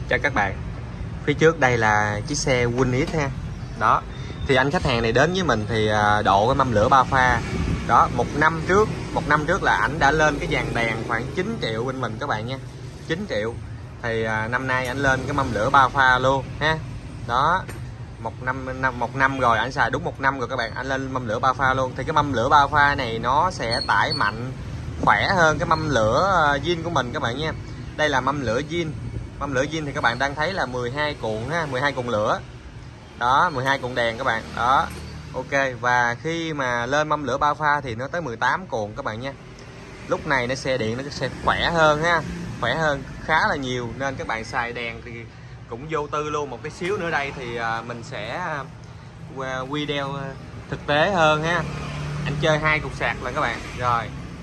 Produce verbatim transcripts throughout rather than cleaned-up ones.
cho các bạn. Phía trước đây là chiếc xe Winnis ha. Đó, thì anh khách hàng này đến với mình thì độ cái mâm lửa ba pha. Đó, một năm trước, một năm trước là ảnh đã lên cái dàn đèn khoảng chín triệu bên mình các bạn nha. chín triệu. Thì à, năm nay ảnh lên cái mâm lửa ba pha luôn ha. Đó, một năm năm một năm rồi, ảnh xài đúng một năm rồi các bạn, anh lên mâm lửa ba pha luôn. Thì cái mâm lửa ba pha này nó sẽ tải mạnh, khỏe hơn cái mâm lửa zin của mình các bạn nha. Đây là mâm lửa zin. Mâm lửa zin thì các bạn đang thấy là mười hai cuộn ha, mười hai cuộn lửa. Đó, mười hai cuộn đèn các bạn. Đó. Ok, và khi mà lên mâm lửa ba pha thì nó tới mười tám cuộn các bạn nha. Lúc này nó xe điện nó sẽ khỏe hơn ha, khỏe hơn khá là nhiều, nên các bạn xài đèn thì cũng vô tư luôn. Một cái xíu nữa đây thì mình sẽ quy đeo thực tế hơn ha. Anh chơi hai cục sạc là các bạn. Rồi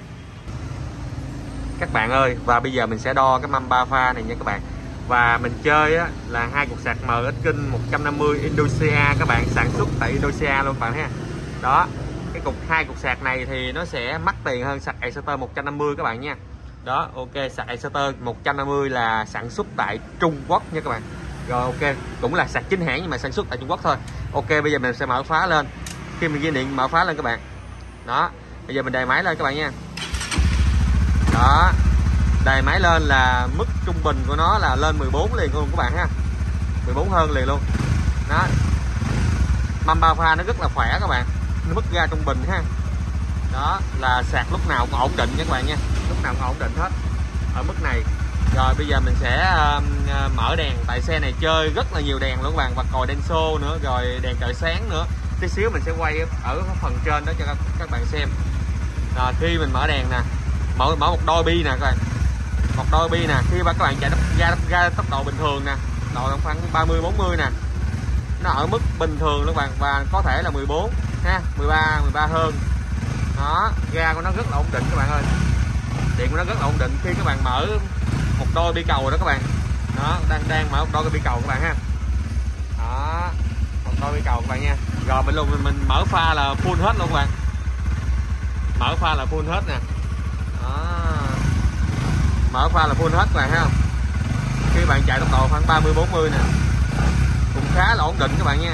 các bạn ơi, và bây giờ mình sẽ đo cái mâm ba pha này nha các bạn. Và mình chơi á, là hai cục sạc em ích King một trăm năm mươi Indonesia các bạn, sản xuất tại Indonesia luôn các bạn ha. Đó, cái cục hai cục sạc này thì nó sẽ mắc tiền hơn sạc Exeter một trăm năm mươi các bạn nha. Đó, ok, sạc Exeter một trăm năm mươi là sản xuất tại Trung Quốc nha các bạn. Rồi ok, cũng là sạc chính hãng nhưng mà sản xuất tại Trung Quốc thôi. Ok, bây giờ mình sẽ mở khóa lên. Khi mình ghi điện mở khóa lên các bạn. Đó, bây giờ mình đề máy lên các bạn nha. Đó, đề máy lên là mức trung bình của nó là lên mười bốn liền luôn các bạn ha. mười bốn hơn liền luôn. Đó, mâm ba pha nó rất là khỏe các bạn, nó mức ra trung bình ha. Đó, là sạc lúc nào cũng ổn định nha các bạn nha, lúc nào cũng ổn định hết ở mức này. Rồi bây giờ mình sẽ uh, mở đèn, tại xe này chơi rất là nhiều đèn luôn các bạn, và còi đèn xô nữa, rồi đèn trời sáng nữa. Tí xíu mình sẽ quay ở phần trên đó cho các, các bạn xem. Rồi khi mình mở đèn nè, mở mở một đôi bi nè các bạn, một đôi bi nè, khi mà các bạn chạy ra ra tốc độ bình thường nè, độ khoảng ba mươi bốn mươi nè, nó ở mức bình thường luôn các bạn, và có thể là mười bốn ha, mười ba mười ba hơn. Đó, ga của nó rất là ổn định các bạn ơi, điện của nó rất là ổn định. Khi các bạn mở một đôi bi cầu rồi đó các bạn, đó, đang đang mở một đôi bi cầu các bạn ha. Đó, một đôi bi cầu các bạn nha. Rồi mình luôn mình, mình mở pha là full hết luôn các bạn, mở pha là full hết nè. Đó, mở pha là full hết các bạn thấy không. Khi bạn chạy tốc độ khoảng ba mươi bốn mươi nè, cũng khá là ổn định các bạn nha.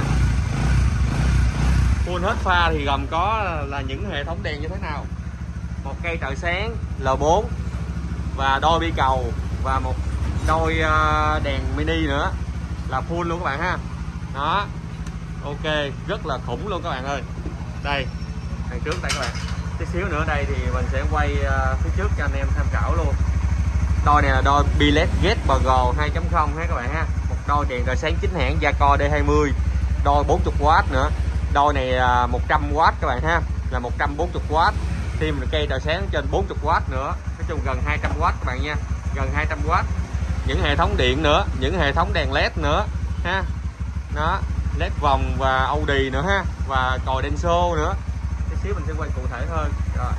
Full hết pha thì gồm có là những hệ thống đèn như thế nào: một cây trợ sáng L bốn và đôi bi cầu và một đôi đèn mini nữa là full luôn các bạn ha. Đó, ok, rất là khủng luôn các bạn ơi. Đây, đằng trước đây các bạn, tí xíu nữa đây thì mình sẽ quay phía trước cho anh em tham khảo luôn. Đôi này là đôi Billet Get Pro hai chấm không ha các bạn ha. Một đôi đèn trời sáng chính hãng Yaco D hai mươi, đôi bốn mươi oát nữa. Đôi này một trăm oát các bạn ha, là một trăm bốn mươi oát. Thêm một cây trời sáng trên bốn mươi oát nữa. Nói chung gần hai trăm oát các bạn nha, gần hai trăm oát. Những hệ thống điện nữa, những hệ thống đèn led nữa ha. Đó, led vòng và Audi nữa ha, và còi đèn xô nữa. Tí xíu mình sẽ quay cụ thể hơn. Rồi,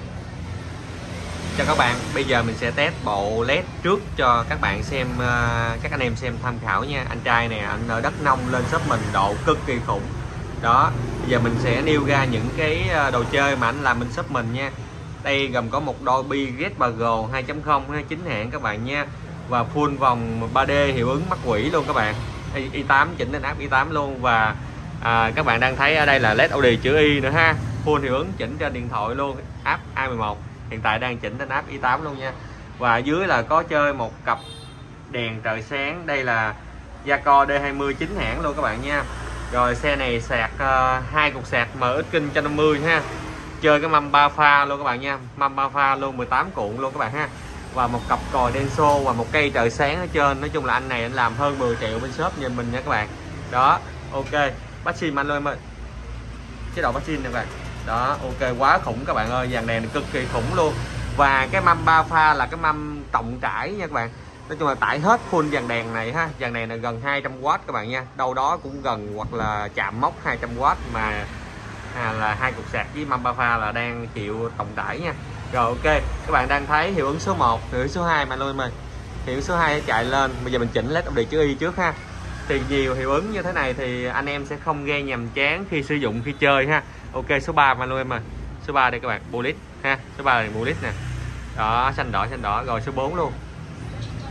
cho các bạn, bây giờ mình sẽ test bộ led trước cho các bạn xem, các anh em xem tham khảo nha. Anh trai nè, anh ở đất nông lên shop mình độ cực kỳ khủng. Đó, bây giờ mình sẽ nêu ra những cái đồ chơi mà anh làm bên shop mình nha. Đây gồm có một đôi bi Get Pro hai chấm không ha, chính hãng các bạn nha, và full vòng ba D hiệu ứng mắt quỷ luôn các bạn. i tám chỉnh lên áp i tám luôn. Và à, các bạn đang thấy ở đây là led Audi chữ Y nữa ha, full hiệu ứng chỉnh trên điện thoại luôn, áp A mười một. Hiện tại đang chỉnh lên áp i tám luôn nha. Và dưới là có chơi một cặp đèn trời sáng, đây là Yaco D hai mươi chính hãng luôn các bạn nha. Rồi xe này sạc uh, hai cục sạc em ích King một trăm năm mươi ha. Chơi cái mâm ba pha luôn các bạn nha, mâm ba pha luôn, mười tám cuộn luôn các bạn ha. Và một cặp còi đen xô và một cây trời sáng ở trên. Nói chung là anh này anh làm hơn mười triệu bên shop nhìn mình nha các bạn. Đó, ok, bắt sim anh luôn em ơi, chế độ bắt sim nè các bạn. Đó, ok, quá khủng các bạn ơi, dàn đèn cực kỳ khủng luôn. Và cái mâm ba pha là cái mâm trọng trải nha các bạn. Nói chung là tải hết full dàn đèn này ha. Dàn đèn là gần hai trăm oát các bạn nha, đâu đó cũng gần hoặc là chạm mốc hai trăm oát, mà à, là hai cục sạc với mâm ba pha là đang chịu trọng tải nha. Rồi ok, các bạn đang thấy hiệu ứng số một, hiệu ứng số hai mà luôn em ơi. Hiệu ứng số hai chạy lên, bây giờ mình chỉnh led Audi chữ Y trước ha. Thì nhiều hiệu ứng như thế này thì anh em sẽ không gây nhàm chán khi sử dụng, khi chơi ha. Ok, số ba mà luôn em ơi. Số ba đây các bạn, bullet ha. Số ba là bullet nè. Đó, xanh đỏ xanh đỏ. Rồi số bốn luôn.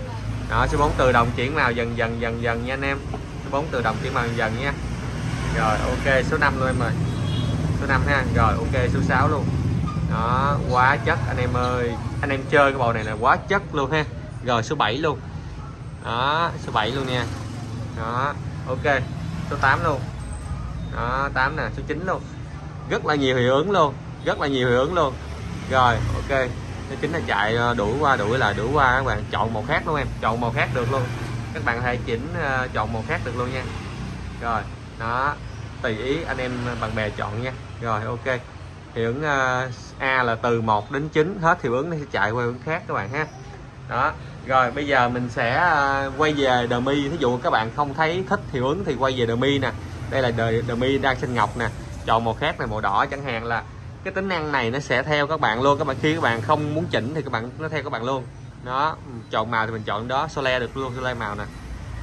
Đó, số bốn tự động chuyển màu dần dần dần dần nha anh em. Số bốn tự động chuyển màu dần dần nha. Rồi ok, số năm luôn em ơi. Số năm ha. Rồi ok, số sáu luôn. Đó, quá chất anh em ơi. Anh em chơi cái bộ này là quá chất luôn ha. Rồi số bảy luôn. Đó, số bảy luôn nha. Đó, ok. Số tám luôn. Đó, tám nè, số chín luôn. Rất là nhiều hiệu ứng luôn, rất là nhiều hiệu ứng luôn. Rồi, ok. Số chín là chạy đuổi qua đuổi lại đuổi qua các bạn, chọn màu khác luôn em, chọn màu khác được luôn. Các bạn có thể chỉnh uh, chọn màu khác được luôn nha. Rồi, đó, tùy ý anh em bạn bè chọn nha. Rồi ok. Hiệu ứng uh, A là từ một đến chín, hết hiệu ứng nó sẽ chạy qua hướng khác các bạn ha. Đó. Rồi bây giờ mình sẽ uh, quay về dummy. Thí dụ các bạn không thấy thích hiệu ứng thì quay về dummy nè. Đây là dummy đang xanh ngọc nè. Chọn màu khác này, màu đỏ chẳng hạn, là cái tính năng này nó sẽ theo các bạn luôn. Các bạn khi các bạn không muốn chỉnh thì các bạn nó theo các bạn luôn. Đó, chọn màu thì mình chọn đó, Sole được luôn, Sole màu nè.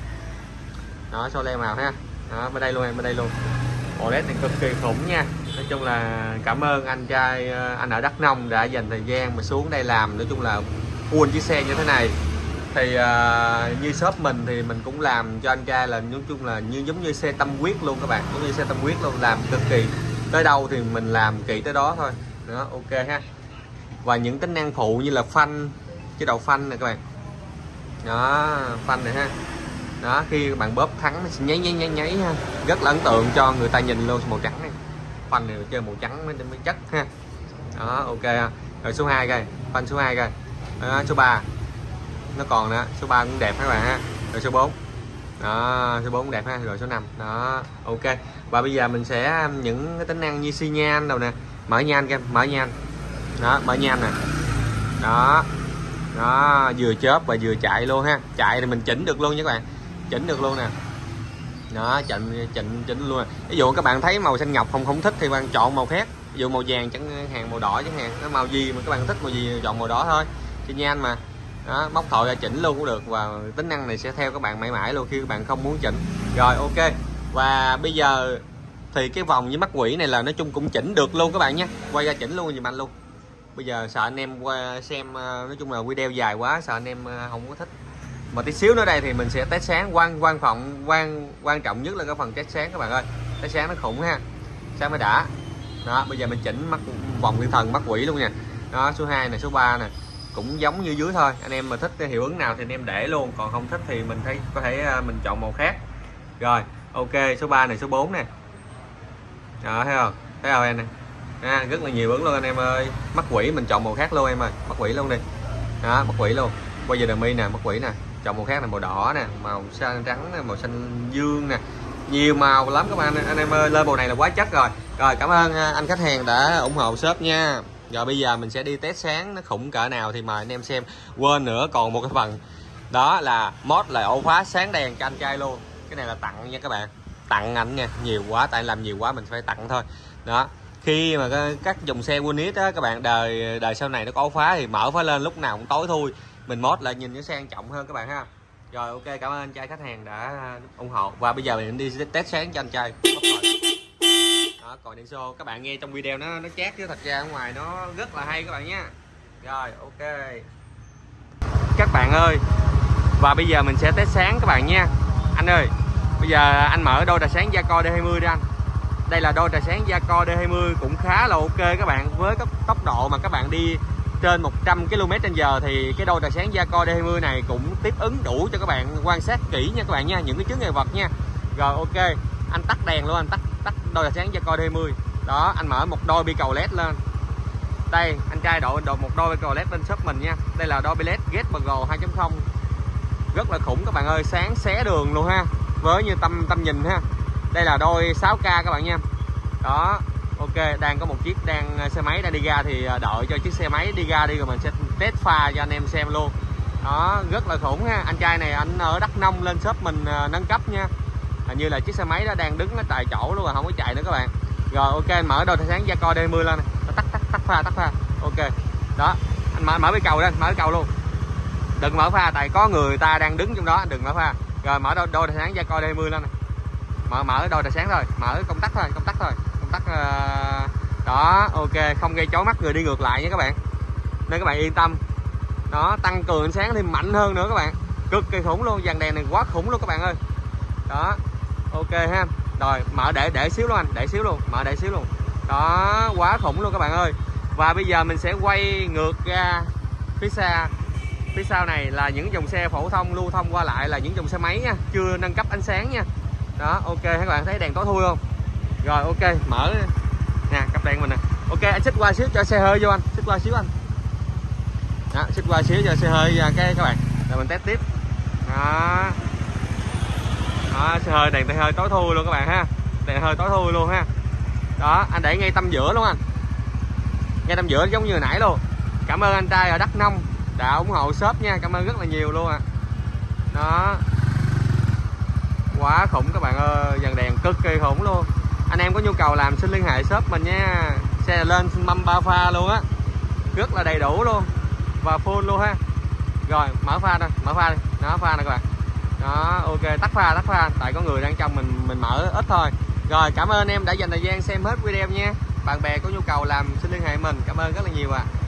Đó, Sole màu ha. Đó, bên đây luôn em, bên đây luôn. ô lét này cực kỳ khủng nha. Nói chung là cảm ơn anh trai anh ở Đắk Nông đã dành thời gian mà xuống đây làm. Nói chung là full chiếc xe như thế này. Thì uh, như shop mình thì mình cũng làm cho anh trai là nói chung là như giống như xe tâm huyết luôn các bạn, giống như xe tâm huyết luôn, làm cực kỳ, tới đâu thì mình làm kỹ tới đó thôi. Đó, ok ha. Và những tính năng phụ như là phanh, chế độ phanh này các bạn. Đó, phanh này ha. Đó, khi các bạn bóp thắng nó sẽ nháy nháy nháy nháy ha. Rất là ấn tượng cho người ta nhìn luôn. Màu trắng này, phanh này chơi màu trắng mới mới chất ha. Đó, ok ha. Rồi số hai coi, phanh số hai coi. Đó, số ba nó còn nữa, số ba cũng đẹp các bạn ha. Rồi số bốn. Đó, số bốn cũng đẹp ha. Rồi số năm. Đó, ok. Và bây giờ mình sẽ những cái tính năng như xi nhan đâu nè, mở nhan kem, mở nhan. Đó, mở nhan nè. Đó. Đó, vừa chớp và vừa chạy luôn ha. Chạy thì mình chỉnh được luôn nha các bạn. Chỉnh được luôn nè. Đó, chỉnh chỉnh chỉnh luôn. Ví dụ các bạn thấy màu xanh ngọc không không thích thì bạn chọn màu khác. Ví dụ màu vàng chẳng hạn, màu đỏ chẳng hạn, nó màu gì mà các bạn thích màu gì chọn màu đó thôi. Xi nhan mà. Đó, móc thổi ra chỉnh luôn cũng được. Và tính năng này sẽ theo các bạn mãi mãi luôn khi các bạn không muốn chỉnh. Rồi ok. Và bây giờ thì cái vòng với mắt quỷ này là nói chung cũng chỉnh được luôn các bạn nhé. Quay ra chỉnh luôn giùm anh luôn. Bây giờ sợ anh em qua xem, nói chung là video dài quá, sợ anh em không có thích. Mà tí xíu nữa đây thì mình sẽ test sáng. Quan quan trọng quan quan trọng nhất là cái phần test sáng các bạn ơi. Test sáng nó khủng ha. Sáng mới đã. Đó, bây giờ mình chỉnh mắt vòng thiên thần, mắt quỷ luôn nha. Đó, số hai này, số ba nè, cũng giống như dưới thôi. Anh em mà thích cái hiệu ứng nào thì anh em để luôn, còn không thích thì mình thấy có thể mình chọn màu khác. Rồi ok, số ba này, số bốn nè. Đó, thấy không, thấy không em này. À, rất là nhiều ứng luôn anh em ơi. Mắt quỷ mình chọn màu khác luôn em ơi, mắt quỷ luôn đi. Đó, mắt quỷ luôn. Bây giờ dummy nè, mắt quỷ nè, chọn màu khác là màu đỏ nè, màu xanh trắng nè, màu xanh dương nè, nhiều màu lắm các bạn anh em ơi. Lên bộ này là quá chất rồi. Rồi cảm ơn anh khách hàng đã ủng hộ shop nha. Rồi bây giờ mình sẽ đi test sáng nó khủng cỡ nào thì mời anh em xem. Quên nữa, còn một cái phần đó là mod là ổ khóa sáng đèn cho anh trai luôn. Cái này là tặng nha các bạn, tặng ảnh nha, nhiều quá, tại làm nhiều quá mình phải tặng thôi. Đó, khi mà các dòng xe Unit á các bạn, đời đời sau này nó có ổ khóa thì mở khóa lên lúc nào cũng tối thui, mình mod lại nhìn nó sang trọng hơn các bạn ha. Rồi ok, cảm ơn anh trai khách hàng đã ủng hộ. Và bây giờ mình đi test sáng cho anh trai. Đó, còn đèn xô các bạn nghe trong video nó nó chát chứ thật ra ở ngoài nó rất là hay các bạn nha. Rồi ok các bạn ơi, và bây giờ mình sẽ test sáng các bạn nha. Anh ơi, bây giờ anh mở đôi trà sáng Yaco D hai mươi đi anh. Đây là đôi trà sáng Yaco D hai mươi cũng khá là ok các bạn. Với cái tốc độ mà các bạn đi trên một trăm ki lô mét trên giờ thì cái đôi trà sáng Yaco D hai mươi này cũng tiếp ứng đủ cho các bạn quan sát kỹ nha các bạn nha, những cái chướng ngại vật nha. Rồi ok, anh tắt đèn luôn, anh tắt tắt đôi trà sáng Yaco D hai mươi. Đó, anh mở một đôi bi cầu led lên. Đây, anh trai đội đội một đôi bi cầu led bên shop mình nha. Đây là đôi bi led Get Pro hai chấm không. Rất là khủng các bạn ơi, sáng xé đường luôn ha. Với như tâm tâm nhìn ha. Đây là đôi sáu K các bạn nha. Đó, ok, đang có một chiếc đang xe máy đang đi ra thì đợi cho chiếc xe máy đi ra đi rồi mình sẽ test pha cho anh em xem luôn. Đó, rất là khủng ha. Anh trai này anh ở Đắk Nông lên shop mình uh, nâng cấp nha. Hình như là chiếc xe máy đó đang đứng ở tại chỗ luôn rồi, không có chạy nữa các bạn. Rồi ok, mở đôi sáng Yaco D hai mươi lên. Tắt tắt tắt pha, tắt pha. Ok. Đó, anh mở mở cái cầu lên, mở cái cầu luôn. Đừng mở pha tại có người ta đang đứng trong đó, anh đừng mở pha. Rồi mở đôi đôi sáng Yaco D hai mươi lên này. Mở mở đôi trà sáng thôi, mở công tắc thôi, công tắc thôi, công tắc uh... đó, ok, không gây chói mắt người đi ngược lại nha các bạn, nên các bạn yên tâm. Đó, tăng cường ánh sáng thêm mạnh hơn nữa các bạn. cực kỳ khủng luôn, dàn đèn này quá khủng luôn các bạn ơi. Đó, ok ha. Rồi mở để để xíu luôn anh, để xíu luôn, mở để xíu luôn. Đó, quá khủng luôn các bạn ơi. Và bây giờ mình sẽ quay ngược ra phía xa. Phía sau này là những dòng xe phổ thông lưu thông qua lại, là những dòng xe máy nha, chưa nâng cấp ánh sáng nha. Đó, ok, các bạn thấy đèn tối thui không? Rồi ok, mở nè, cặp đèn mình nè. Ok, anh xích qua xíu cho xe hơi vô anh, xích qua xíu anh. Đó, xích qua xíu cho xe hơi cái các bạn. Rồi mình test tiếp. Đó. Đó, xe hơi đèn tay hơi tối thui luôn các bạn ha. Đèn hơi tối thui luôn ha. Đó, anh để ngay tâm giữa luôn anh. Ngay tâm giữa giống như hồi nãy luôn. Cảm ơn anh trai ở Đắk Nông đã ủng hộ shop nha, cảm ơn rất là nhiều luôn ạ. À. Đó, quá khủng các bạn ơi, dàn đèn cực kỳ khủng luôn. Anh em có nhu cầu làm xin liên hệ shop mình nha. Xe lên mâm ba pha luôn á, rất là đầy đủ luôn và full luôn ha. Rồi mở pha đây, mở pha đi, nó pha nè các bạn. Đó, ok, tắt pha, tắt pha, tại có người đang trong, mình mình mở ít thôi. Rồi cảm ơn anh em đã dành thời gian xem hết video nha. Bạn bè có nhu cầu làm xin liên hệ mình, cảm ơn rất là nhiều ạ. À.